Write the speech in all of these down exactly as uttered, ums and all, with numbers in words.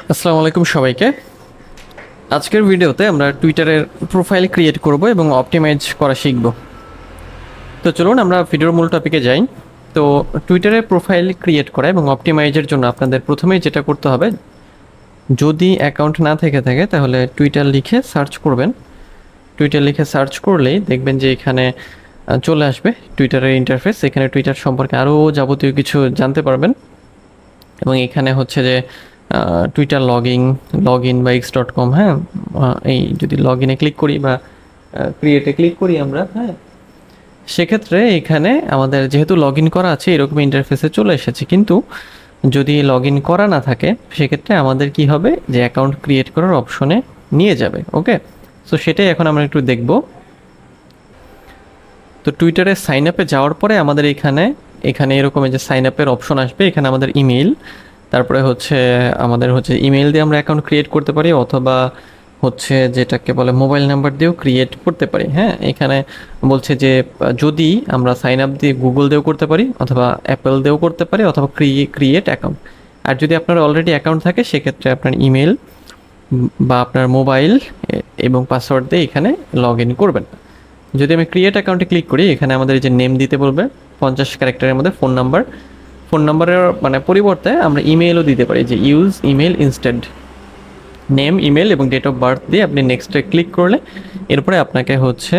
আসসালামু আলাইকুম সবাইকে। আজকের ভিডিওতে আমরা টুইটারের প্রোফাইল ক্রিয়েট করব এবং অপটিমাইজ করা শিখব। তো চলুন আমরা ভিডিওর মূল টপিকে যাই। তো টুইটারের প্রোফাইল ক্রিয়েট করা এবং অপটিমাইজের জন্য আপনাদের প্রথমেই যেটা করতে হবে, যদি অ্যাকাউন্ট না থেকে থাকে তাহলে টুইটার লিখে সার্চ করবেন। টুইটার লিখে সার্চ করলেই দেখবেন যে এখানে চলে আসবে টুইটারের ইন্টারফেস। এখানে টুইটার সম্পর্কে আরও যাবতীয় কিছু জানতে পারবেন এবং এখানে হচ্ছে যে টুইটার লগইন লগইন বা এক্স ডট কম, হ্যাঁ, এই যদি লগ ইনে ক্লিক করি বা ক্রিয়েটে ক্লিক করি আমরা, হ্যাঁ, সেক্ষেত্রে এখানে আমাদের যেহেতু লগ ইন করা আছে এরকম ইন্টারফেসে চলে এসেছে। কিন্তু যদি লগ ইন করা না থাকে সেক্ষেত্রে আমাদের কি হবে, যে অ্যাকাউন্ট ক্রিয়েট করার অপশনে নিয়ে যাবে। ওকে, সো সেটাই এখন আমরা একটু দেখব। তো টুইটারে সাইন আপে যাওয়ার পরে আমাদের এখানে এখানে এরকম যে সাইন আপের অপশন আসবে। এখানে আমাদের ইমেইল, তারপরে হচ্ছে আমাদের হচ্ছে ইমেইল দিয়ে আমরা অ্যাকাউন্ট ক্রিয়েট করতে পারি, অথবা হচ্ছে যেটাকে বলে মোবাইল নাম্বার দিয়েও ক্রিয়েট করতে পারি। হ্যাঁ, এখানে বলছে যে যদি আমরা সাইন আপ দিয়ে গুগল দিয়েও করতে পারি, অথবা অ্যাপেল দিয়েও করতে পারি, অথবা ক্রিয়েট অ্যাকাউন্ট। আর যদি আপনার অলরেডি অ্যাকাউন্ট থাকে সেক্ষেত্রে আপনার ইমেল বা আপনার মোবাইল এবং পাসওয়ার্ড দিয়ে এখানে লগ ইন করবেন। যদি আমি ক্রিয়েট অ্যাকাউন্টে ক্লিক করি, এখানে আমাদের যে নেম দিতে বলবে পঞ্চাশ ক্যারেক্টারের মধ্যে, ফোন নাম্বার, ফোন নাম্বারের মানে পরিবর্তে আমরা ইমেলও দিতে পারি, যে use email instead name, email এবং ডেট অফ বার্থ দিয়ে আপনি নেক্সটে ক্লিক করলে এরপরে আপনাকে হচ্ছে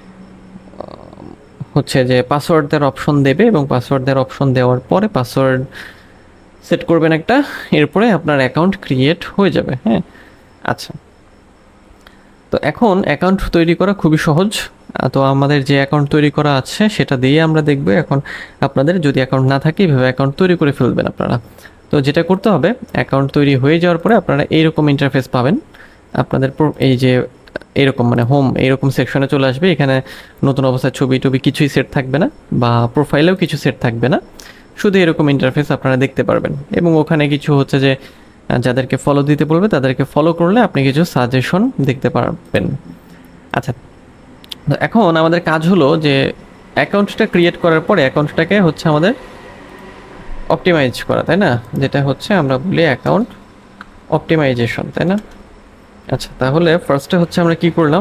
হচ্ছে যে পাসওয়ার্ড দেওয়ার অপশন দেবে এবং পাসওয়ার্ড দেওয়ার অপশন দেওয়ার পরে পাসওয়ার্ড সেট করবেন একটা, এরপরে আপনার অ্যাকাউন্ট ক্রিয়েট হয়ে যাবে। হ্যাঁ, আচ্ছা, তো এখন অ্যাকাউন্ট তৈরি করা খুবই সহজ। তো আমাদের যে অ্যাকাউন্ট তৈরি করা আছে সেটা দিয়ে আমরা দেখব। এখন আপনাদের যদি অ্যাকাউন্ট না থাকে এইভাবে অ্যাকাউন্ট তৈরি করে ফেলবেন আপনারা। তো যেটা করতে হবে, অ্যাকাউন্ট তৈরি হয়ে যাওয়ার পরে আপনারা এইরকম ইন্টারফেস পাবেন। আপনাদের এই যে এরকম মানে হোম এইরকম সেকশনে চলে আসবে। এখানে নতুন অবস্থায় ছবি টবি কিছুই সেট থাকবে না, বা প্রোফাইলেও কিছু সেট থাকবে না, শুধু এরকম ইন্টারফেস আপনারা দেখতে পারবেন। এবং ওখানে কিছু হচ্ছে যে যাদেরকে ফলো দিতে বলবে তাদেরকে ফলো করলে আপনি কিছু সাজেশন দেখতে পারবেন। আচ্ছা, তো এখন আমাদের কাজ হলো যে অ্যাকাউন্টটা ক্রিয়েট করার পরে অ্যাকাউন্টটাকে হচ্ছে আমাদের অপটিমাইজ করা, তাই না? যেটা হচ্ছে আমরা বলি অ্যাকাউন্ট অপটিমাইজেশন, তাই না? আচ্ছা, তাহলে ফার্স্টে হচ্ছে আমরা কি করলাম,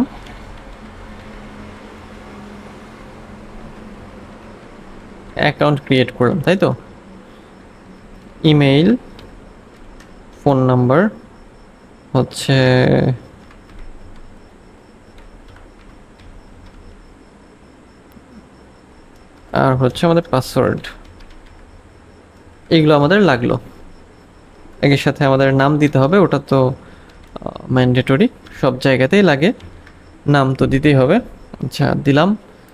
অ্যাকাউন্ট ক্রিয়েট করলাম, তাই তো? ইমেইল, ফোন নাম্বার, হচ্ছে আর হচ্ছে আমাদের পাসওয়ার্ড, এগুলো আমাদের লাগলো। এর সাথে আমাদের নাম দিতে হবে, ওটা তো ম্যান্ডেটরি, সব জায়গাতেই লাগে, নাম তো দিতেই হবে। আচ্ছা, দিলাম।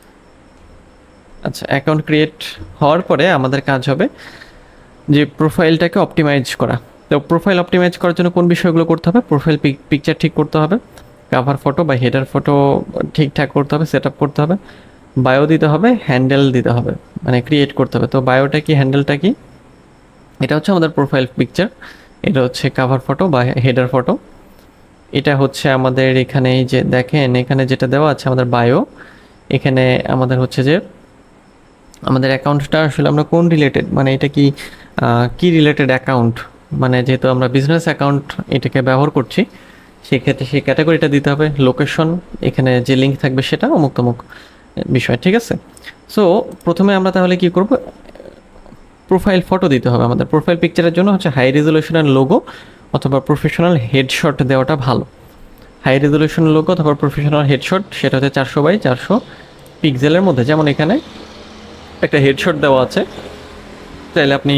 আচ্ছা, অ্যাকাউন্ট ক্রিয়েট হওয়ার পরে আমাদের কাজ হবে যে প্রোফাইলটাকে অপটিমাইজ করা। তো প্রোফাইল অপটিমাইজ করার জন্য কোন বিষয়গুলো করতে হবে, প্রোফাইল পিকচার ঠিক করতে হবে, কাভার ফটো বা হেডার ফটো ঠিকঠাক করতে হবে, সেট আপ করতে হবে, বায়ো দিতে হবে, হ্যান্ডেল দিতে হবে, মানে ক্রিয়েট করতে হবে। তো বায়োটা কি, হ্যান্ডেলটা কি, এটা হচ্ছে আমাদের প্রোফাইল পিকচার, এটা হচ্ছে কাভার ফটো বা হেডার ফটো, এটা হচ্ছে আমাদের এখানে এই যে দেখেন এখানে যেটা দেওয়া আছে আমাদের বায়ো। এখানে আমাদের হচ্ছে যে আমাদের অ্যাকাউন্টটা আসলে আমরা কোন রিলেটেড, মানে এটা কি কি রিলেটেড অ্যাকাউন্ট, মানে যেহেতু আমরা বিজনেস অ্যাকাউন্ট এটাকে ব্যবহার করছি সেক্ষেত্রে সেই ক্যাটাগরিটা দিতে হবে, লোকেশন, এখানে যে লিঙ্ক থাকবে সেটা অমুক তমুক বিষয়, ঠিক আছে? সো প্রথমে আমরা তাহলে কি করব, প্রোফাইল ফটো দিতে হবে। আমাদের প্রোফাইল পিকচারের জন্য হচ্ছে হাই রেজলিউশনের লোগো অথবা প্রফেশনাল হেডশট দেওয়াটা ভালো। হাই রেজলিউশন লোগো অথবা প্রফেশনাল হেডশট, সেটা হচ্ছে চারশো বাই চারশো পিক্সেলের মধ্যে। যেমন এখানে একটা হেডশট দেওয়া আছে, চাইলে আপনি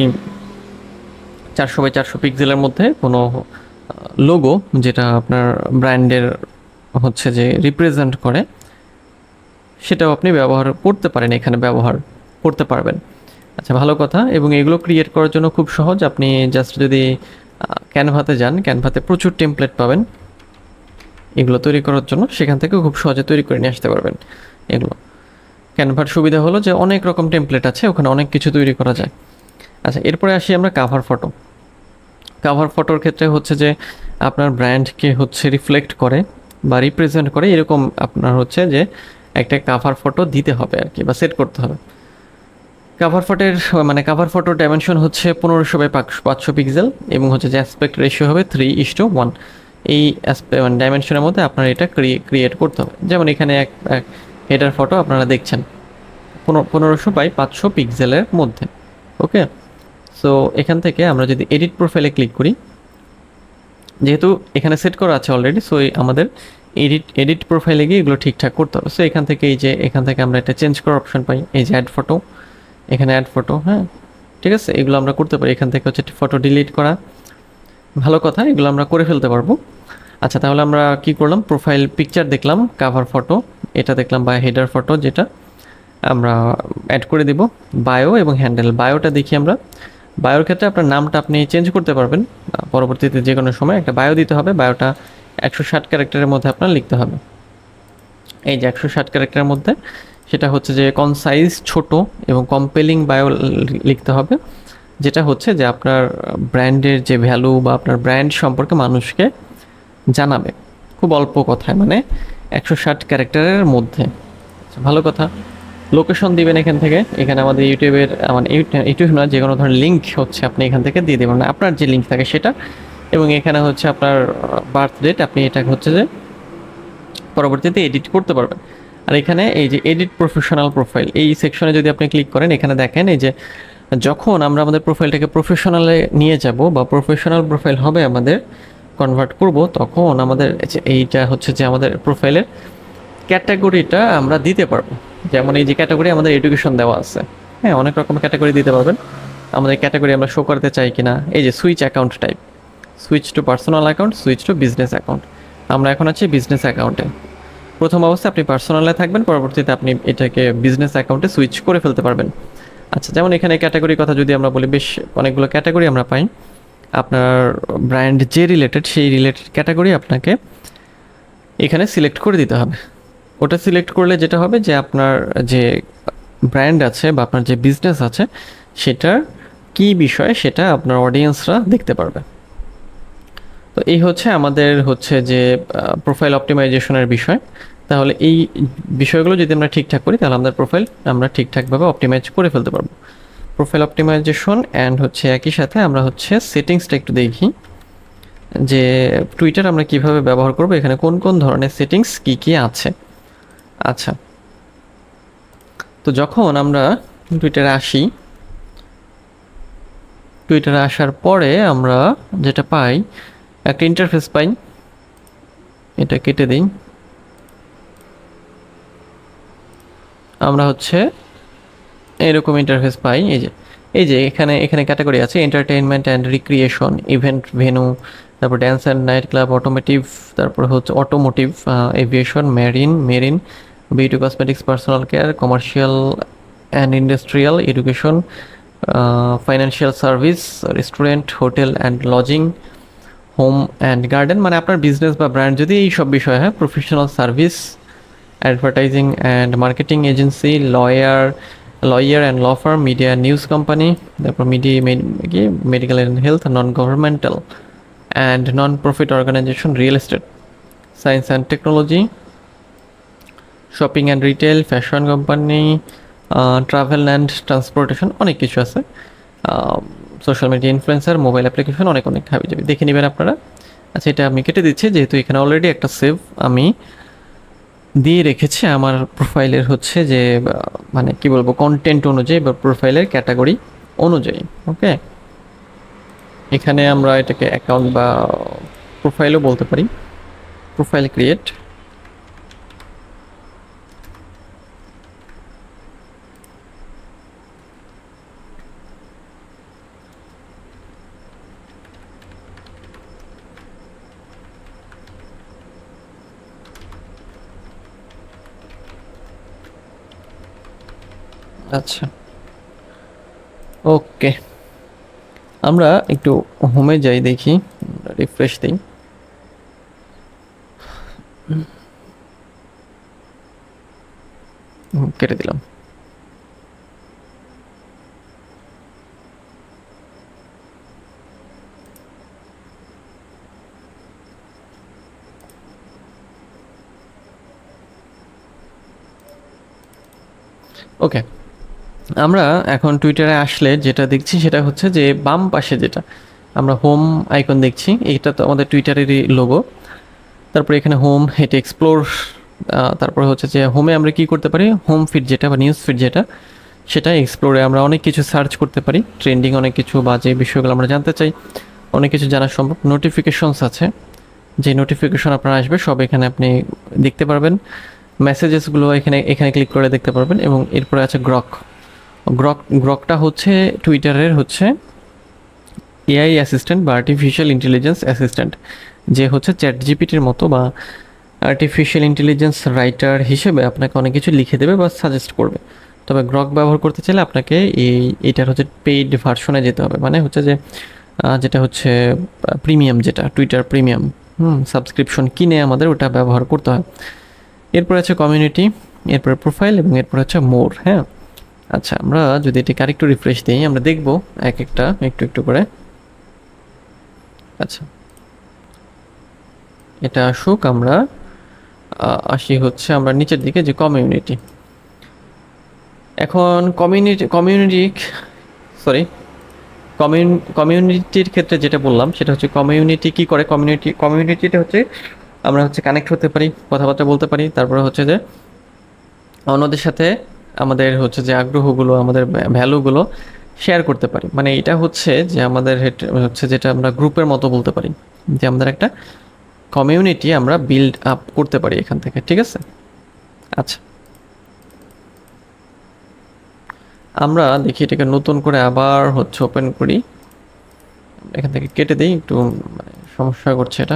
চারশো বাই চারশো পিক্সেলের মধ্যে কোনো লোগো যেটা আপনার ব্র্যান্ডের হচ্ছে যে রিপ্রেজেন্ট করে সেটাও আপনি ব্যবহার করতে পারেন, এখানে ব্যবহার করতে পারবেন। আচ্ছা, ভালো কথা। এবং এগুলো ক্রিয়েট করার জন্য খুব সহজ, আপনি জাস্ট যদি ক্যানভাতে যান, ক্যানভাতে প্রচুর টেমপ্লেট পাবেন এগুলো তৈরি করার জন্য, সেখান থেকে খুব সহজে তৈরি করে নিয়ে আসতে পারবেন এগুলো। ক্যানভার সুবিধা হলো যে অনেক রকম টেমপ্লেট আছে, ওখানে অনেক কিছু তৈরি করা যায়। আচ্ছা, এরপরে আসি আমরা কাভার ফটো। কাভার ফটোর ক্ষেত্রে হচ্ছে যে আপনার ব্র্যান্ডকে হচ্ছে রিফ্লেক্ট করে বা রিপ্রেজেন্ট করে এরকম আপনার হচ্ছে যে একটা কাভার ফটো দিতে হবে আর কি, বা সেট করতে হবে। কাভার ফটোর মানে কাভার ফটোর ডাইমেনশন হচ্ছে পনেরোশো বাই পাঁচশো পিক্সেল এবং হচ্ছে যে অ্যাসপেক্ট রেশিও হবে থ্রি ইস টু ওয়ান। এই মানে ডাইমেনশনের মধ্যে আপনার এটা ক্রিয়েট করতে হবে। যেমন এখানে এক হেডার ফটো আপনারা দেখছেন পনেরোশো বাই পাঁচশো পিক্সেলের মধ্যে। ওকে, সো এখান থেকে আমরা যদি এডিট প্রোফাইলে ক্লিক করি, যেহেতু এখানে সেট করা আছে অলরেডি, সো আমাদের এডিট এডিট প্রোফাইলে গিয়ে এগুলো ঠিকঠাক করতে হবে। সো এখান থেকে এই যে এখান থেকে আমরা একটা চেঞ্জ করার অপশন পাই, এই যে অ্যাড ফটো, এখানে অ্যাড ফটো, হ্যাঁ ঠিক আছে, এগুলো আমরা করতে পারি। এখান থেকে হচ্ছে ফটো ডিলিট করা, ভালো কথা, এগুলো আমরা করে ফেলতে পারবো। আচ্ছা, তাহলে আমরা কি করলাম, প্রোফাইল পিকচার দেখলাম, কাভার ফটো এটা দেখলাম, বা হেডার ফটো যেটা আমরা অ্যাড করে দিব, বায়ো এবং হ্যান্ডেল। বায়োটা দেখি আমরা, বায়োর ক্ষেত্রে আপনার নামটা আপনি চেঞ্জ করতে পারবেন পরবর্তীতে যে কোনো সময়। একটা বায়ো দিতে হবে, বায়োটা একশো ষাট ক্যারেক্টারের মধ্যে আপনার লিখতে হবে। এই যে একশো ষাট ক্যারেক্টারের মধ্যে, সেটা হচ্ছে যে কনসাইজ, ছোট এবং কম্পেলিং বায়ো লিখতে হবে, যেটা হচ্ছে যে আপনার ব্র্যান্ডের যে ভ্যালু বা আপনার ব্র্যান্ড সম্পর্কে মানুষকে জানাবে খুব অল্প কথায়, মানে একশো ষাট ক্যারেক্টারের মধ্যে। ভালো কথা। লোকেশন দিবেন এখান থেকে, এখানে আমাদের ইউটিউবের মানে ইউটিউব না, যে কোনো ধরনের লিঙ্ক হচ্ছে আপনি এখান থেকে দিয়ে দেবেন, মানে আপনার যে লিঙ্ক থাকে সেটা। এবং এখানে হচ্ছে আপনার বার্থ ডেট, আপনি এটা হচ্ছে যে পরবর্তীতে এডিট করতে পারবেন। আর এখানে এই যে এডিট প্রফেশনাল প্রোফাইল, এই সেকশনে যদি আপনি ক্লিক করেন, এখানে দেখেন এই যে যখন আমরা আমাদের প্রোফাইলটাকে প্রফেশনালে নিয়ে যাব বা প্রফেশনাল প্রোফাইল হবে আমাদের কনভার্ট করব, তখন আমাদের এইটা হচ্ছে যে আমাদের প্রোফাইলের ক্যাটাগরিটা আমরা দিতে পারবো। যেমন এই যে ক্যাটাগরি আমাদের এডুকেশন দেওয়া আছে, হ্যাঁ অনেক রকম ক্যাটাগরি দিতে পারবেন। আমাদের ক্যাটাগরি আমরা শো করতে চাই কিনা, এই যে switch account type, switch to personal account, switch to business account. আমরা এখন আছি বিজনেস অ্যাকাউন্টে। প্রথম অবস্থায় আপনি পার্সোনালে থাকবেন, পরবর্তীতে আপনি এটাকে বিজনেস অ্যাকাউন্টে সুইচ করে ফেলতে পারবেন। আচ্ছা, যেমন এখানে ক্যাটাগরির কথা যদি আমরা বলি, বেশ অনেকগুলো ক্যাটাগরি আমরা পাই। আপনার ব্র্যান্ড যে রিলেটেড, সেই রিলেটেড ক্যাটাগরি আপনাকে এখানে সিলেক্ট করে দিতে হবে। ওটা সিলেক্ট করলে যেটা হবে যে আপনার যে ব্র্যান্ড আছে বা আপনার যে বিজনেস আছে সেটার কি বিষয় সেটা আপনার অডিয়েন্সরা দেখতে পারবে। তো এই হচ্ছে আমাদের হচ্ছে যে প্রোফাইল অপটিমাইজেশনের বিষয়। তাহলে এই বিষয়গুলো যদি আমরা ঠিকঠাক করি, তাহলে আমাদের প্রোফাইল আমরা ঠিকঠাকভাবে অপটিমাইজ করে ফেলতে পারবো। প্রোফাইল অপটিমাইজেশন অ্যান্ড হচ্ছে একই সাথে আমরা হচ্ছে সেটিংসটা একটু দেখি, যে টুইটার আমরা কিভাবে ব্যবহার করব, এখানে কোন কোন ধরনের সেটিংস কি কি আছে। আচ্ছা, তো যখন আমরা টুইটারে আসি, টুইটারে আসার পরে আমরা যেটা পাই, একটা ইন্টারফেস পাই, এটা কেটে দিই। আমরা হচ্ছে এরকম ইন্টারফেস পাই। এই যে এই যে এখানে এখানে ক্যাটাগরি আছে, entertainment and recreation, event venue, তারপর dance and night club, automotive, তারপর হচ্ছে automotive, aviation, marine marine beauty cosmetics, personal care, commercial and industrial, education, financial service, restaurant, hotel and lodging, home and garden, মানে আপনার business বা brand যদি এই সব বিষয় হয়, professional service, advertising and marketing agency, lawyer lawyer and law firm, media news company, তারপর media medical and health, non governmental and non profit organization, real estate, science and technology, shopping and retail, fashion company, travel and transportation, অনেক কিছু আছে, social media influencer, mobile application, অনেক অনেক হাবি যাবে, দেখে নেবেন আপনারা। আচ্ছা, এটা আমি কেটে দিচ্ছি, যেহেতু এখানে অলরেডি একটা সেভ আমি দিয়ে রেখেছি আমার প্রোফাইলের হচ্ছে যে মানে কি বলবো কন্টেন্ট অনুযায়ী বা প্রোফাইলের ক্যাটাগরি অনুযায়ী। ওকে, এখানে আমরা এটাকে অ্যাকাউন্ট বা প্রোফাইলও বলতে পারি, প্রোফাইল ক্রিয়েট। আচ্ছা, ওকে, আমরা একটু হোমে যাই, দেখি, রিফ্রেশ দিই। কেটে দিলাম। ওকে, আমরা এখন টুইটারে আসলে যেটা দেখছি সেটা হচ্ছে যে বাম পাশে যেটা আমরা হোম আইকন দেখছি, এটা তো আমাদের টুইটারেরই লোগো। তারপরে এখানে হোম, এটা এক্সপ্লোর, তারপরে হচ্ছে যে হোমে আমরা কি করতে পারি, হোম ফিড যেটা বা নিউজ ফিড যেটা, সেটা এক্সপ্লোরে আমরা অনেক কিছু সার্চ করতে পারি, ট্রেন্ডিং অনেক কিছু বা যে বিষয়গুলো আমরা জানতে চাই অনেক কিছু জানা সম্ভব। নোটিফিকেশনস আছে, যে নোটিফিকেশন আপনার আসবে সব এখানে আপনি দেখতে পারবেন। মেসেজেসগুলো এখানে এখানে ক্লিক করে দেখতে পারবেন। এবং এরপরে আছে গ্রক। গ্রক গ্রকটা হচ্ছে টুইটারের হচ্ছে এআই অ্যাসিস্ট্যান্ট বা আর্টিফিশিয়াল ইন্টেলিজেন্স অ্যাসিস্ট্যান্ট, যে হচ্ছে চ্যাট জিপিটির মতো বা আর্টিফিশিয়াল ইন্টেলিজেন্স রাইটার হিসেবে আপনাকে অনেক কিছু লিখে দেবে বা সাজেস্ট করবে। তবে গ্রক ব্যবহার করতে চাইলে আপনাকে এই এটার হচ্ছে পেইড ভার্সনে যেতে হবে, মানে হচ্ছে যে যেটা হচ্ছে প্রিমিয়াম, যেটা টুইটার প্রিমিয়াম, হুম সাবস্ক্রিপশন কিনে আমাদের ওটা ব্যবহার করতে হয়। এরপর আছে কমিউনিটি, এরপরে প্রোফাইল এবং এরপর হচ্ছে মোর। হ্যাঁ, আচ্ছা আমরা যদি এটাকে আরেকটু রিফ্রেশ দিই আমরা দেখব এক একটা একটু একটু করে। আচ্ছা এটা আসুক, আমরা আসি হচ্ছে আমরা নিচের দিকে যে কমিউনিটি। এখন কমিউনিটি কমিউনিটি সরি কমিউনিটির ক্ষেত্রে যেটা বললাম সেটা হচ্ছে কমিউনিটি কি করে। কমিউনিটি কমিউনিটিটা হচ্ছে আমরা হচ্ছে কানেক্ট হতে পারি, কথাবার্তা বলতে পারি, তারপরে হচ্ছে যে অন্যদের সাথে আমাদের হচ্ছে যে আগ্রহগুলো, আমাদের ভ্যালুগুলো শেয়ার করতে পারি। মানে এটা হচ্ছে যে আমাদের হচ্ছে যেটা আমরা গ্রুপের মতো বলতে পারি, যে আমাদের একটা কমিউনিটি আমরা বিল্ড আপ করতে পারি এখান থেকে, ঠিক আছে। আচ্ছা আমরা দেখি এটাকে নতুন করে আবার হচ্ছে ওপেন করি, এখান থেকে কেটে দিই, একটু মানে সমস্যা করছে এটা।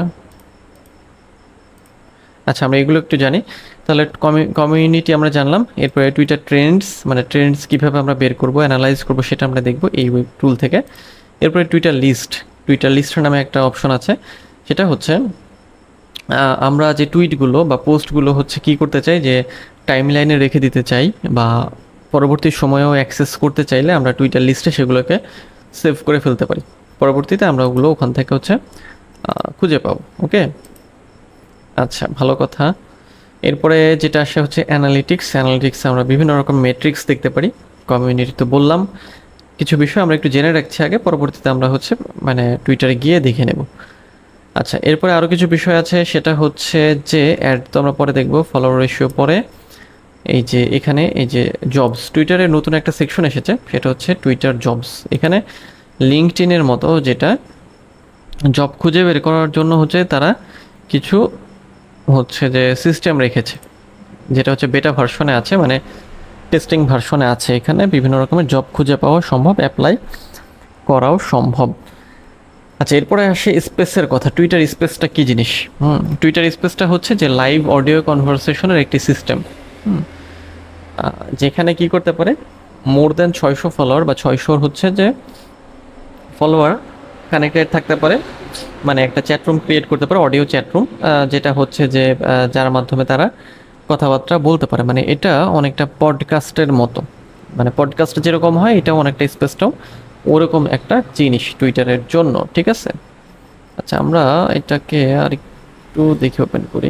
আচ্ছা আমরা এগুলো একটু জানি তাহলে। কমিউনিটি আমরা জানলাম, এরপরে টুইটার ট্রেন্ডস, মানে ট্রেন্ডস কীভাবে আমরা বের করবো, অ্যানালাইজ করবো সেটা আমরা দেখবো এই ওয়েব টুল থেকে। এরপরে টুইটার লিস্ট, টুইটার লিস্টের নামে একটা অপশন আছে, সেটা হচ্ছে আমরা যে টুইটগুলো বা পোস্টগুলো হচ্ছে কি করতে চাই, যে টাইম লাইনে রেখে দিতে চাই বা পরবর্তী সময়েও অ্যাক্সেস করতে চাইলে আমরা টুইটার লিস্টে সেগুলোকে সেভ করে ফেলতে পারি, পরবর্তীতে আমরা ওগুলো ওখান থেকে হচ্ছে খুঁজে পাবো। ওকে আচ্ছা ভালো কথা। এরপরে যেটা আসে হচ্ছে অ্যানালিটিক্স। অ্যানালিটিক্সে আমরা বিভিন্ন রকম মেট্রিক্স দেখতে পারি। কমিউনিটি তো বললাম, কিছু বিষয় আমরা একটু জেনে রাখছি আগে, পরবর্তীতে আমরা হচ্ছে মানে টুইটারে গিয়ে দেখে নেব। আচ্ছা এরপরে আরও কিছু বিষয় আছে, সেটা হচ্ছে যে অ্যাড তো আমরা পরে দেখব, ফলোয়ার রেশিও পরে। এই যে এখানে এই যে জবস, টুইটারে নতুন একটা সেকশন এসেছে, সেটা হচ্ছে টুইটার জবস। এখানে লিঙ্কডইনের মতো যেটা জব খুঁজে বের করার জন্য হচ্ছে তারা কিছু হচ্ছে যে সিস্টেম রেখেছে, যেটা হচ্ছে বেটা ভার্সনে আছে, মানে টেস্টিং ভার্সনে আছে। এখানে বিভিন্ন রকমের জব খুঁজে পাওয়া সম্ভব, অ্যাপ্লাই করাও সম্ভব। আচ্ছা এরপরে আসে স্পেসের কথা। টুইটার স্পেসটা কী জিনিস? হুম টুইটার স্পেসটা হচ্ছে যে লাইভ অডিও কনভারসেশনের একটি সিস্টেম, হুম যেখানে কি করতে পারে, মোর দ্যান ছয়শো ফলোয়ার বা ছয়শোর হচ্ছে যে ফলোয়ার কানেক্টেড থাকতে পারে, মানে একটা চ্যাটরুম ক্রিয়েট করতে পারে, অডিও চ্যাটরুম, যেটা হচ্ছে যে যার মাধ্যমে তারা কথাবার্তা বলতে পারে। মানে এটা অনেকটা পডকাস্টের মতো, মানে পডকাস্ট যেরকম হয় এটাও অনেকটা স্পেসটাও ওরকম একটা জিনিস টুইটারের জন্য, ঠিক আছে। আচ্ছা আমরা এটাকে আর একটু দেখি, ওপেন করি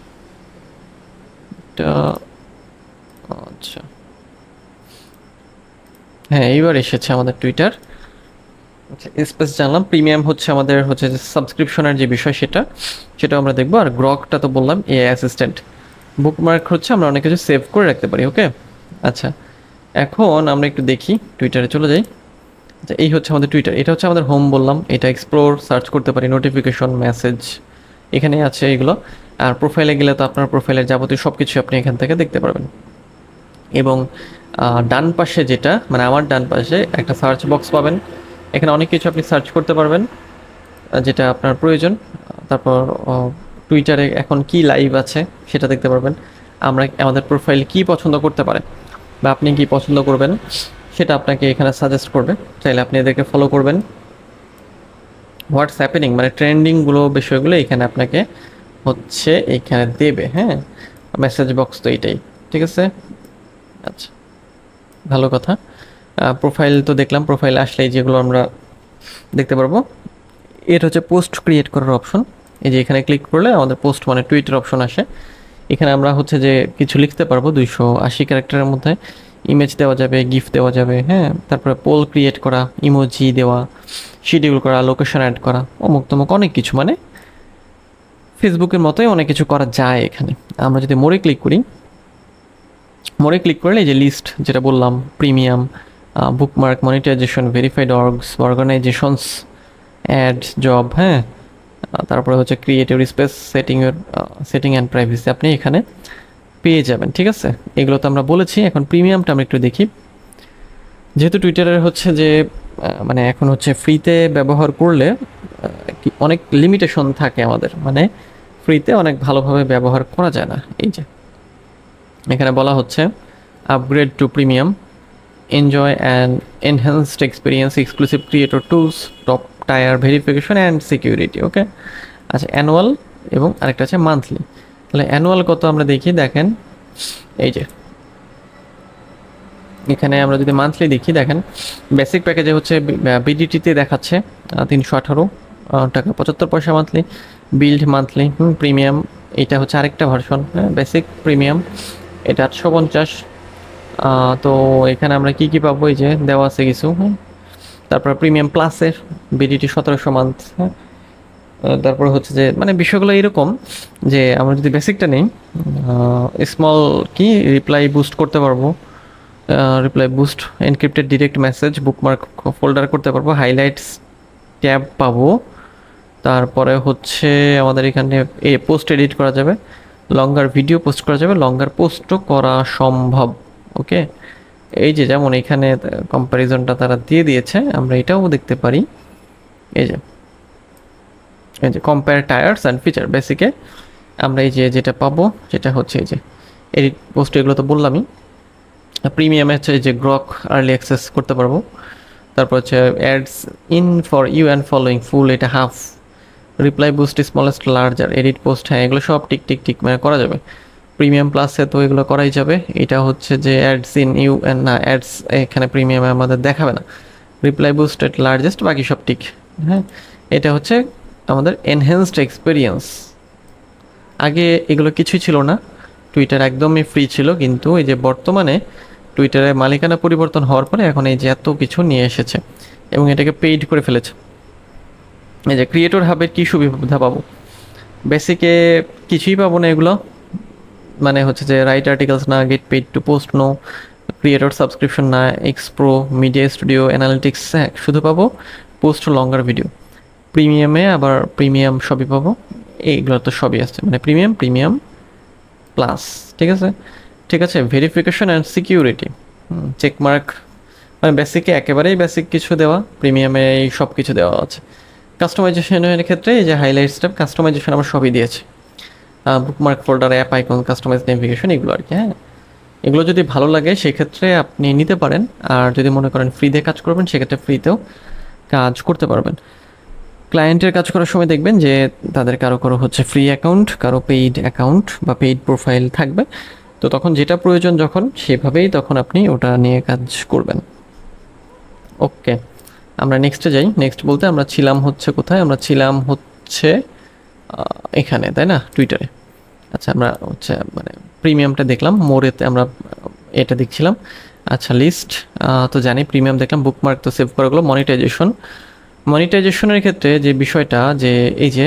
এটা। আচ্ছা হ্যাঁ এইবার এসেছে আমাদের টুইটার। আচ্ছা স্পেস জানলাম, প্রিমিয়াম হচ্ছে আমাদের হচ্ছে যে সাবস্ক্রিপশনের যে বিষয় সেটা সেটাও আমরা দেখবো। আর গ্রকটা তো বললাম এআই অ্যাসিস্ট্যান্ট। বুকমার্ক হচ্ছে আমরা অনেক কিছু সেভ করে রাখতে পারি। ওকে আচ্ছা এখন আমরা একটু দেখি, টুইটারে চলে যাই। আচ্ছা এই হচ্ছে আমাদের টুইটার, এটা হচ্ছে আমাদের হোম বললাম, এটা এক্সপ্লোর, সার্চ করতে পারি, নোটিফিকেশন, মেসেজ এখানে আছে এগুলো। আর প্রোফাইলে গেলে তো আপনার প্রোফাইলের যাবতীয় সব কিছু আপনি এখান থেকে দেখতে পারবেন। এবং ডান পাশে যেটা, মানে আমার ডান পাশে একটা সার্চ বক্স পাবেন, এখানে অনেক কিছু আপনি সার্চ করতে পারবেন যেটা আপনার প্রয়োজন। তারপর টুইটারে এখন কি লাইভ আছে সেটা দেখতে পারবেন। আমরা আমাদের প্রোফাইল কি পছন্দ করতে পারে বা আপনি কি পছন্দ করবেন সেটা আপনাকে এখানে সাজেস্ট করবে, চাইলে আপনি এদেরকে ফলো করবেন। হোয়াটস হ্যাপেনিং মানে ট্রেন্ডিংগুলো বিষয়গুলো এখানে আপনাকে হচ্ছে এইখানে দেবে। হ্যাঁ মেসেজ বক্স তো এইটাই, ঠিক আছে। আচ্ছা ভালো কথা। প্রোফাইল তো দেখলাম, প্রোফাইল আসলেই যেগুলো আমরা দেখতে পারবো, এটা হচ্ছে পোস্ট ক্রিয়েট করার অপশন। এই যে এখানে ক্লিক করলে আমাদের পোস্ট মানে টুইটার অপশন আসে, এখানে আমরা হচ্ছে যে কিছু লিখতে পারবো দুইশো আশি ক্যারেক্টারের মধ্যে। ইমেজ দেওয়া যাবে, গিফট দেওয়া যাবে, হ্যাঁ, তারপরে পোল ক্রিয়েট করা, ইমোজি দেওয়া, শিডিউল করা, লোকেশন অ্যাড করা, অমুক তমুক অনেক কিছু, মানে ফেসবুকের মতোই অনেক কিছু করা যায় এখানে। আমরা যদি মোড়ে ক্লিক করি, মোড়ে ক্লিক করলে এই যে লিস্ট যেটা বললাম, premium, bookmark, monetization, verified orgs, organizations, add, job, হ্যাঁ, তারপরে হচ্ছে creative space, setting setting and privacy আপনি এখানে পেয়ে যাবেন। ঠিক আছে, এগুলো তো আমরা বলেছি। এখন প্রিমিয়ামটা আমরা একটু দেখি। যেহেতু টুইটারের হচ্ছে যে মানে এখন হচ্ছে ফ্রিতে ব্যবহার করলে অনেক লিমিটেশন থাকে আমাদের, মানে ফ্রিতে অনেক ভালোভাবে ব্যবহার করা যায় না। এই যে এখানে বলা হচ্ছে upgrade to premium, enjoy and enhanced experience, exclusive creator tools, top tier verification and security. Okay, আচ্ছা, অ্যানুয়াল এবং আরেকটা আছে মান্থলি। তাহলে অ্যানুয়াল কত আমরা দেখি, দেখেন এই যে এখানে আমরা যদি মান্থলি দেখি, দেখেন বেসিক প্যাকেজে হচ্ছে বিডিটিতে দেখাচ্ছে তিনশো আঠারো টাকা পঁচাত্তর পয়সা মান্থলি, বিল্ড মান্থলি, প্রিমিয়াম এটা হচ্ছে আরেকটা ভার্সন, হ্যাঁ, বেসিক প্রিমিয়াম এটা আটশো পঞ্চাশ। তো এখানে আমরা কি কি পাবো, এই যে দেওয়া আছে কিছু, হ্যাঁ, তারপর প্রিমিয়াম প্লাসের বিডিটি সতেরোশো মান্থ, হ্যাঁ, তারপর হচ্ছে যে মানে বিষয়গুলো এরকম যে আমরা যদি বেসিকটা নেই, স্মল কি রিপ্লাই বুস্ট করতে পারবো, reply boost, encrypted direct message, bookmark folder করতে পারবো, হাইলাইটস ট্যাব পাবো, তারপরে হচ্ছে আমাদের এখানে এ পোস্ট এডিট করা যাবে, লঙ্গার ভিডিও পোস্ট করা যাবে, লঙ্গার পোস্টও করা সম্ভব। ওকে, এই যে যেমন এখানে কম্প্যারিজনটা তারা দিয়ে দিয়েছে, আমরা এটাও দেখতে পারি। এই যে এই যে কম্পেয়ার টায়ার্স অ্যান্ড ফিচার, বেসিকে আমরা এই যে যেটা পাবো যেটা হচ্ছে এই যে এডিট পোস্ট, এগুলো তো বললামই। প্রিমিয়ামে হচ্ছে যে গ্রক আর্লি অ্যাক্সেস করতে পারবো, তারপর হচ্ছে ads in for you and following full, এটা half, reply boost smallest larger, edit post, হ্যাঁ এগুলো সব টিক টিক টিক মানে করা যাবে। প্রিমিয়াম প্লাসে তো এগুলো করাই যাবে। এটা হচ্ছে যে অ্যাডস ইন ইউ অ্যান্ড না, অ্যাডস এখানে প্রিমিয়ামে আমাদের দেখাবে না, রিপ্লাই বুস্ট এট লার্জেস্ট, বাকি সব টিক। হ্যাঁ, এটা হচ্ছে আমাদের এনহ্যান্সড এক্সপিরিয়েন্স। আগে এগুলো কিছুই ছিল না, টুইটার একদমই ফ্রি ছিল, কিন্তু এই যে বর্তমানে টুইটারের মালিকানা পরিবর্তন হওয়ার পরে এখন এই যে এত কিছু নিয়ে এসেছে এবং এটাকে পেইড করে ফেলেছে। এই যে ক্রিয়েটর হাবের কী সুবিধা পাবো, বেসিকে কিছুই পাবো না এগুলো, মানে হচ্ছে যে রাইট আর্টিকেলস না, get paid to post no, creator subscription না, এক্সপ্রো, মিডিয়া স্টুডিও, অ্যানালিটিক্স, হ্যাঁ শুধু পাবো পোস্ট লঙ্গার ভিডিও। প্রিমিয়ামে আবার প্রিমিয়াম সবই পাবো, এইগুলো তো সবই আছে, মানে প্রিমিয়াম প্রিমিয়াম প্লাস। ঠিক আছে, ঠিক আছে, ভেরিফিকেশন অ্যান্ড সিকিউরিটি, চেকমার্ক, মানে বেসিকে একেবারেই বেসিক কিছু দেওয়া, প্রিমিয়ামে এই সব কিছু দেওয়া আছে। কাস্টমাইজেশনের ক্ষেত্রে এই যে হাইলাইট স্টেপ, কাস্টমাইজেশন আমার সবই দিয়েছে, bookmark folder, app icon, customize navigation, এগুলো আর কি। হ্যাঁ, এগুলো যদি ভালো লাগে সেক্ষেত্রে আপনি নিতে পারেন, আর যদি মনে করেন ফ্রি দিয়ে কাজ করবেন সেক্ষেত্রে ফ্রিতেও কাজ করতে পারবেন। ক্লায়েন্টের কাজ করার সময় দেখবেন যে তাদের কারো কারো হচ্ছে ফ্রি অ্যাকাউন্ট, কারো পেইড অ্যাকাউন্ট বা পেইড প্রোফাইল থাকবে, তো তখন যেটা প্রয়োজন যখন সেভাবেই তখন আপনি ওটা নিয়ে কাজ করবেন। ওকে, আমরা নেক্সটে যাই। নেক্সট বলতে আমরা ছিলাম হচ্ছে কোথায়, আমরা ছিলাম হচ্ছে এখানে, তাই না, টুইটারে। আচ্ছা, আমরা হচ্ছে মানে প্রিমিয়ামটা দেখলাম, মোরেতে আমরা এটা দেখছিলাম। আচ্ছা, লিস্ট তো জানি, প্রিমিয়াম দেখলাম, বুকমার্ক তো সেভ করা গেলো। মনিটাইজেশন, মনিটাইজেশনের ক্ষেত্রে যে বিষয়টা যে এই যে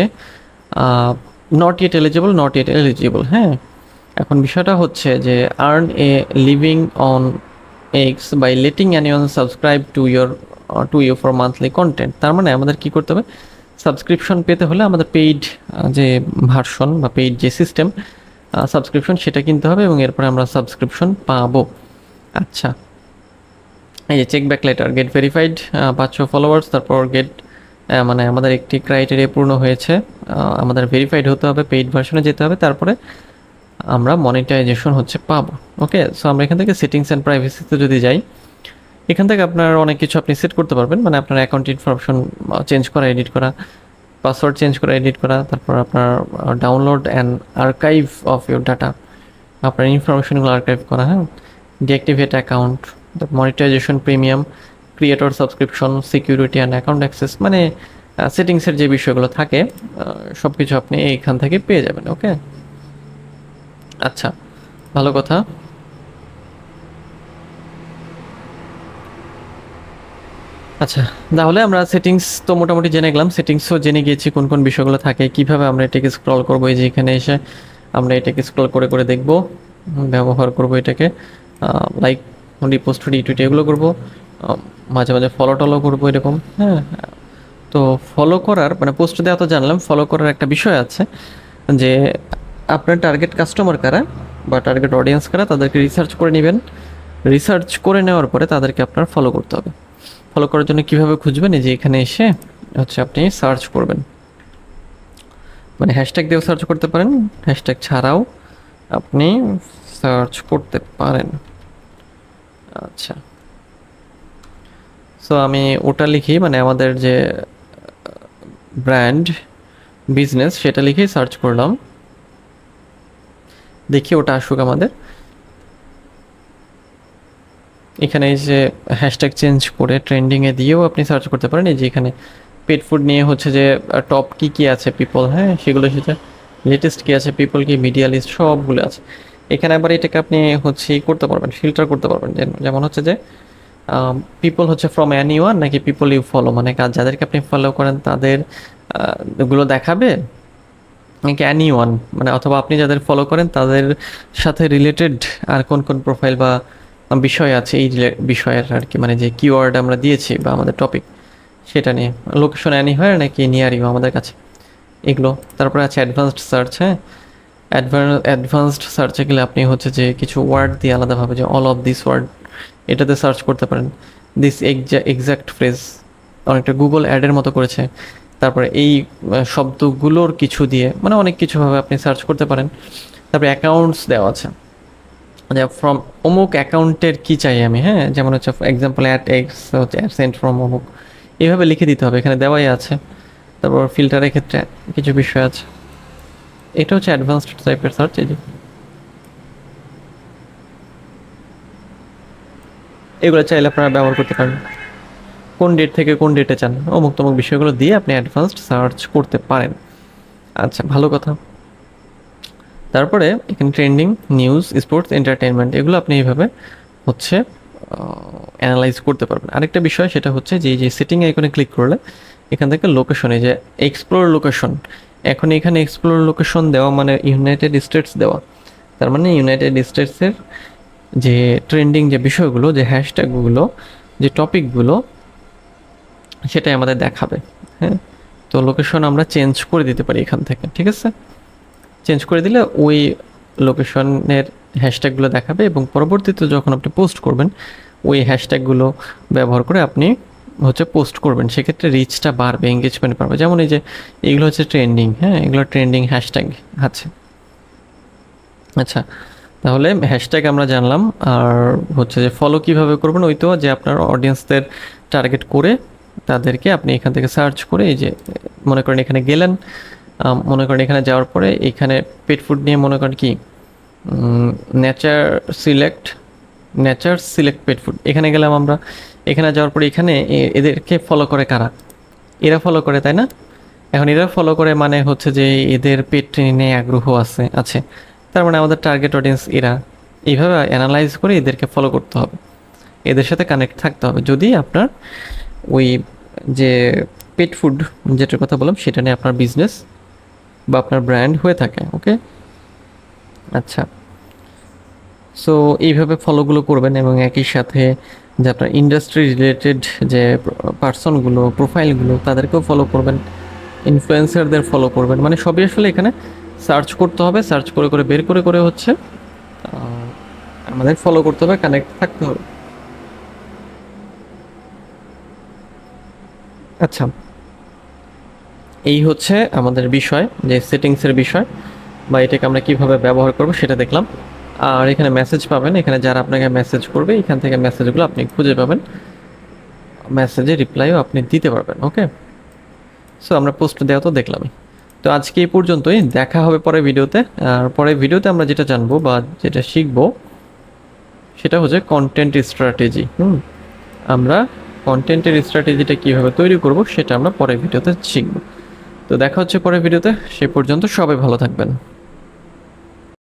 not yet eligible, not yet eligible, হ্যাঁ, এখন বিষয়টা হচ্ছে যে earn a living on X by letting anyone subscribe to your to you for monthly content. তার মানে আমাদের কি করতে হবে, সাবস্ক্রিপশন পেতে হলে আমাদের পেইড যে ভার্সন বা পেইড যে সিস্টেম সাবস্ক্রিপশন সেটা কিনতে হবে এবং এরপরে আমরা সাবস্ক্রিপশন পাবো। আচ্ছা, এই যে check back later, get verified, পাঁচশো ফলোয়ার্স, তারপর গেট মানে আমাদের একটি ক্রাইটেরিয়া পূর্ণ হয়েছে, আমাদের ভেরিফাইড হতে হবে, পেইড ভার্সনে যেতে হবে, তারপরে আমরা মনিটাইজেশন হচ্ছে পাবো। ওকে, সো আমরা এখান থেকে সেটিংস অ্যান্ড প্রাইভেসিতে যদি যাই, এখান থেকে আপনার অনেক কিছু আপনি সেট করতে পারবেন, মানে আপনার অ্যাকাউন্ট ইনফরমেশন চেঞ্জ করা, এডিট করা, পাসওয়ার্ড চেঞ্জ করা, এডিট করা, তারপর আপনার download and archive of your data, আপনার ইনফরমেশনগুলো আর্কাইভ করা, হ্যাঁ, deactivate account, monetization, premium, creator subscription, security and account access, মানে সেটিংসের যে বিষয়গুলো থাকে সব কিছু আপনি এইখান থেকে পেয়ে যাবেন। ওকে, আচ্ছা, ভালো কথা। আচ্ছা, তাহলে আমরা সেটিংস তো মোটামুটি জেনে গেলাম। সেটিংসও জেনে গিয়েছি কোন কোন বিষয়গুলো থাকে, কিভাবে আমরা এটাকে স্ক্রল করবো। এই যে এখানে এসে আমরা এটাকে স্ক্রল করে করে দেখব, ব্যবহার করব এটাকে, লাইক রিপোস্ট রিটুইট এগুলো করবো, মাঝে মাঝে ফলো টলো করবো এরকম। হ্যাঁ, তো ফলো করার মানে পোস্ট দেওয়া তো জানলাম, ফলো করার একটা বিষয় আছে যে আপনার টার্গেট কাস্টমার কারা বা টার্গেট অডিয়েন্স কারা তাদেরকে রিসার্চ করে নেবেন। রিসার্চ করে নেওয়ার পরে তাদেরকে আপনার ফলো করতে হবে। ফলো করার জন্য কিভাবে খুঁজবেন, এই যে এখানে এসে হচ্ছে আপনি সার্চ করবেন, মানে হ্যাশট্যাগ দিয়েও সার্চ করতে পারেন, হ্যাশট্যাগ ছাড়াও আপনি সার্চ করতে পারেন। আচ্ছা, সো আমি ওটা লিখি, মানে আমাদের যে ব্র্যান্ড বিজনেস সেটা লিখেই সার্চ করলাম, দেখি ওটা আসুক আমাদের। এখানে এই যে হ্যাশট্যাগ চেঞ্জ করে ট্রেন্ডিংয়ে দিয়েও আপনি সার্চ করতে পারেন। এই যে এখানে পেট ফুড নিয়ে হচ্ছে যে টপ কী কী আছে পিপল, হ্যাঁ সেগুলো, সেটা লেটেস্ট কী আছে পিপল, কি মিডিয়া লিস্ট সবগুলো আছে এখানে। আবার এটাকে আপনি হচ্ছে করতে পারবেন, ফিল্টার করতে পারবেন, যেমন হচ্ছে যে পিপল হচ্ছে ফ্রম অ্যানি ওয়ান নাকি পিপল ইউ ফলো, মানে কাজ যাদেরকে আপনি ফলো করেন তাদের গুলো দেখাবে নাকি অ্যানি ওয়ান, মানে অথবা আপনি যাদের ফলো করেন তাদের সাথে রিলেটেড আর কোন কোন প্রোফাইল বা বিষয় আছে এই বিষয়ের আর কি, মানে যে কিওয়ার্ড আমরা দিয়েছি বা আমাদের টপিক সেটা নিয়ে, লোকেশন অ্যানি হয় নাকি নিয়ার ইউ আমাদের কাছে, এগুলো। তারপরে আছে অ্যাডভান্সড সার্চ। হ্যাঁ, অ্যাডভান্সড সার্চে গেলে আপনি হচ্ছে যে কিছু ওয়ার্ড দিয়ে আলাদাভাবে, যে অল অফ দিস ওয়ার্ড এটাতে সার্চ করতে পারেন। দিস এক্সাক্ট ফ্রেজ অনেকটা গুগল অ্যাডের মতো করেছে। তারপরে এই শব্দগুলোর কিছু দিয়ে, মানে অনেক কিছুভাবে আপনি সার্চ করতে পারেন। তারপরে অ্যাকাউন্টস দেওয়া আছে, মানে ফ্রম অমুক অ্যাকাউন্টের কী চাই আমি, হ্যাঁ যেমন হচ্ছে এক্সাম্পল অ্যাট এক্স হচ্ছে অ্যাড সেন্ট ফ্রম অমুক, এইভাবে লিখে দিতে হবে, এখানে দেওয়াই আছে। তারপর ফিল্টারের ক্ষেত্রে কিছু বিষয় আছে, এটা হচ্ছে অ্যাডভান্সড টাইপের সার্চ। এই যে এগুলো চাইলে আপনারা ব্যবহার করতে পারেন, কোন ডেট থেকে কোন ডেটে চান অমুক তমুক বিষয়গুলো দিয়ে আপনি অ্যাডভান্সড সার্চ করতে পারেন। আচ্ছা, ভালো কথা। তারপরে এখানে ট্রেন্ডিং, নিউজ, স্পোর্টস, এন্টারটেনমেন্ট এগুলো আপনি এইভাবে হচ্ছে অ্যানালাইজ করতে পারবেন। আরেকটা বিষয় সেটা হচ্ছে যে এই যে সেটিং আইকনে ক্লিক করলে এখান থেকে লোকেশনে, যে এক্সপ্লোর লোকেশন, এখন এখানে এক্সপ্লোর লোকেশন দেওয়া মানে ইউনাইটেড স্টেটস দেওয়া, তার মানে ইউনাইটেড স্টেটসের যে ট্রেন্ডিং যে বিষয়গুলো, যে হ্যাশট্যাগুলো, যে টপিকগুলো সেটাই আমাদের দেখাবে। হ্যাঁ, তো লোকেশন আমরা চেঞ্জ করে দিতে পারি এখান থেকে, ঠিক আছে। চেঞ্জ করে দিলে ওই লোকেশনের হ্যাশট্যাগুলো দেখাবে এবং পরবর্তীতে যখন আপনি পোস্ট করবেন ওই হ্যাশট্যাগুলো ব্যবহার করে আপনি হচ্ছে পোস্ট করবেন, সেক্ষেত্রে রিচটা বাড়বে, এঙ্গেজমেন্ট বাড়বে। যেমন এই যে এগুলো হচ্ছে ট্রেন্ডিং, হ্যাঁ এগুলো ট্রেন্ডিং হ্যাশট্যাগ আছে। আচ্ছা, তাহলে হ্যাশট্যাগ আমরা জানলাম, আর হচ্ছে যে ফলো কিভাবে করবেন, ওই তো যে আপনার অডিয়েন্সদের টার্গেট করে তাদেরকে আপনি এখান থেকে সার্চ করে, এই যে মনে করেন এখানে গেলেন, মনে করেন এখানে যাওয়ার পরে এখানে পেট ফুড নিয়ে মনে করেন কি nature select, nature select pet food, এখানে গেলাম আমরা। এখানে যাওয়ার পরে এখানে এদেরকে ফলো করে কারা, এরা ফলো করে, তাই না। এখন এরা ফলো করে মানে হচ্ছে যে এদের পেট নিয়ে আগ্রহ আছে আছে তার মানে আমাদের টার্গেট অডিয়েন্স এরা। এইভাবে অ্যানালাইজ করে এদেরকে ফলো করতে হবে, এদের সাথে কানেক্ট থাকতে হবে যদি আপনার ওই যে পেট ফুড যেটার কথা বললাম সেটা নিয়ে আপনার বিজনেস বা আপনার ব্র্যান্ড হয়ে থাকে। ওকে, আচ্ছা, সো এইভাবে ফলোগুলো করবেন এবং একই সাথে যে আপনার ইন্ডাস্ট্রি রিলেটেড যে পার্সনগুলো, প্রোফাইলগুলো তাদেরকেও ফলো করবেন, ইনফ্লুয়েন্সারদের ফলো করবেন, মানে সবই আসলে এখানে সার্চ করতে হবে, সার্চ করে করে বের করে করে হচ্ছে আমাদের ফলো করতে হবে, কানেক্ট থাকতে হবে। আচ্ছা, এই হচ্ছে আমাদের বিষয়, যে সেটিংসের বিষয় বা এটাকে আমরা কিভাবে ব্যবহার করব সেটা দেখলাম। আর এখানে মেসেজ পাবেন, এখানে যারা আপনাকে মেসেজ করবে এখান থেকে মেসেজগুলো আপনি খুঁজে পাবেন, মেসেজে রিপ্লাইও আপনি দিতে পারবেন। ওকে, সো আমরা পোস্ট দেওয়া তো দেখলামই। তো আজকে এই পর্যন্তই, দেখা হবে পরের ভিডিওতে। আর পরের ভিডিওতে আমরা যেটা জানবো বা যেটা শিখবো সেটা হচ্ছে কন্টেন্ট স্ট্র্যাটেজি। হুম, আমরা কন্টেন্টের স্ট্র্যাটেজিটা কীভাবে তৈরি করব সেটা আমরা পরের ভিডিওতে শিখব। তো দেখা হচ্ছে পরের ভিডিওতে, সে পর্যন্ত সবাই ভালো থাকবেন।